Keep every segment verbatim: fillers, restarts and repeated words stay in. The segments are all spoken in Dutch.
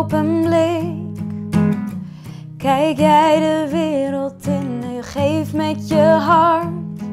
open blik kijk jij de wereld in en je geeft met je hart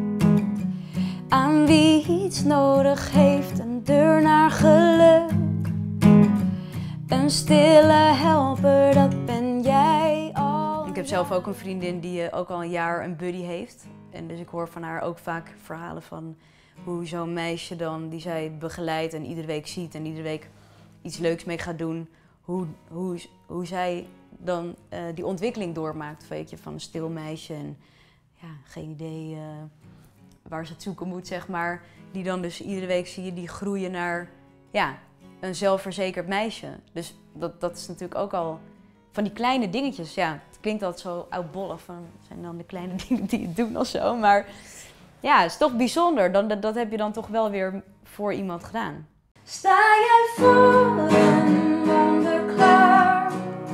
aan wie iets nodig heeft, een deur naar geluk. Een stille helper, dat ben jij al. Ik heb zelf ook een vriendin die ook al een jaar een buddy heeft. En dus ik hoor van haar ook vaak verhalen van hoe zo'n meisje dan, die zij begeleidt en iedere week ziet en iedere week iets leuks mee gaat doen, hoe, hoe, hoe zij dan uh, die ontwikkeling doormaakt, weet je, van een stil meisje en ja, geen idee uh, waar ze het zoeken moet, zeg maar. Die dan dus iedere week zie je die groeien naar ja, een zelfverzekerd meisje. Dus dat, dat is natuurlijk ook al van die kleine dingetjes, ja. Het klinkt altijd zo oudbollig, van zijn dan de kleine dingen die je doet of zo, maar ja, het is toch bijzonder. Dan, dat, dat heb je dan toch wel weer voor iemand gedaan. Sta jij voor een wonder klaar?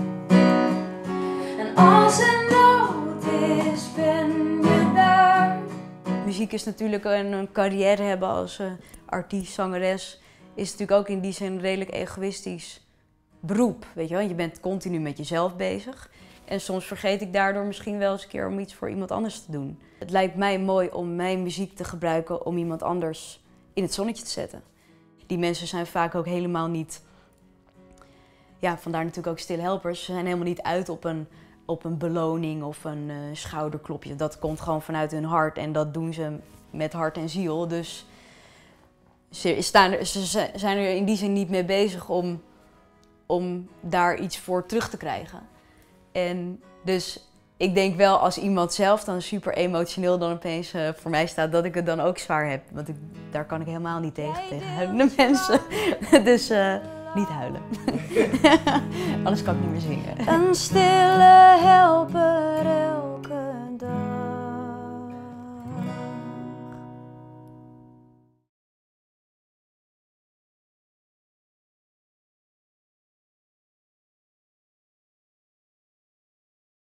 En als er nood is, ben je daar. Muziek is natuurlijk een, een carrière hebben als uh, artiest, zangeres, is natuurlijk ook in die zin een redelijk egoïstisch beroep, weet je wel. Je bent continu met jezelf bezig. En soms vergeet ik daardoor misschien wel eens een keer om iets voor iemand anders te doen. Het lijkt mij mooi om mijn muziek te gebruiken om iemand anders in het zonnetje te zetten. Die mensen zijn vaak ook helemaal niet, ja, vandaar natuurlijk ook stille helpers. Ze zijn helemaal niet uit op een, op een beloning of een uh, schouderklopje. Dat komt gewoon vanuit hun hart en dat doen ze met hart en ziel. Dus ze, staan er, ze zijn er in die zin niet mee bezig om, om daar iets voor terug te krijgen. En dus ik denk wel als iemand zelf dan super emotioneel dan opeens uh, voor mij staat, dat ik het dan ook zwaar heb. Want ik, daar kan ik helemaal niet tegen, tegen huilende mensen. Dus uh, niet huilen. Anders kan ik niet meer zingen. Een stille